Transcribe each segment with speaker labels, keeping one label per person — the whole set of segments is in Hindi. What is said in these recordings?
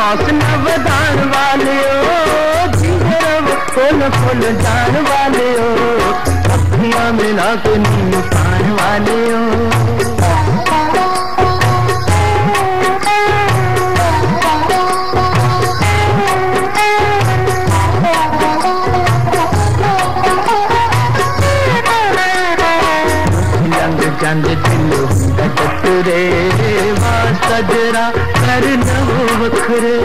Speaker 1: हौसला वधान वाले हो, जींदे रहो फुल फुल जान वाले हो, अखियां मिला के नींद पान वाले हो। चंद दिलो टकरे वास्ता जरा कर नवो वखरे,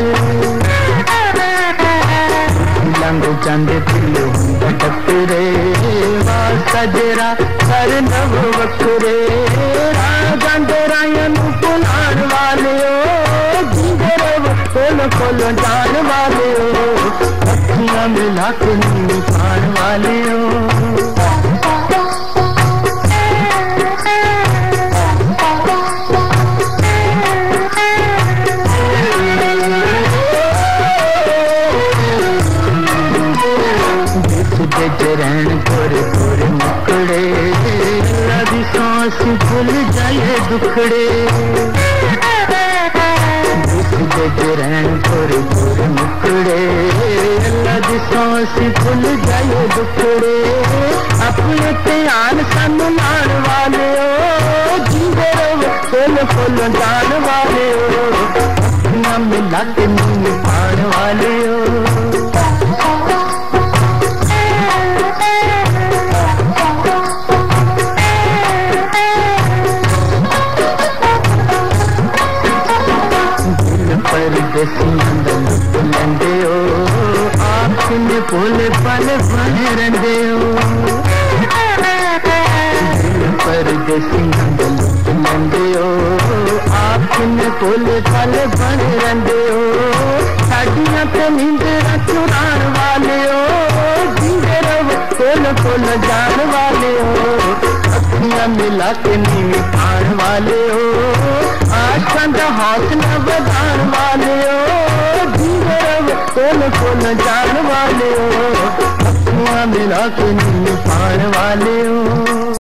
Speaker 1: लंग चंद दिलो टकरे वास्ता जरा कर नवो वखरे, राजंद रायन पुलान वाले हो, जींदे रहो फुल फुल जान वाले हो, अखियां मिला के नींद पान वाले हो। रहन गोरे गोरे मुकड़े, लगी सांस भूल जाए दुखड़े, रहन गोरे गोरे मुकड़े, लगी सांस भूल जाए दुखड़े, अपने ध्यान सम्मान वाले हो, जींदे रहो फुल फुल जान वाले हो, अपना मिला के नींद पान वाले हो। लंदे हो आपने बोले पल बने रंदे हो, परदेसी लंदे हो आपने बोले पल बने रंदे हो, साड़ियां ते नींदरा चुरान वाले हो, जींदे रहो फुल फुल जान वाले हो, अखियां मिला के नींद पान वाले हो, आशा दा हौसला वधान वाले हो, जींदे रहो फुल फुल जान वाले हो, अखियां मिला के नींद पान वाले हो।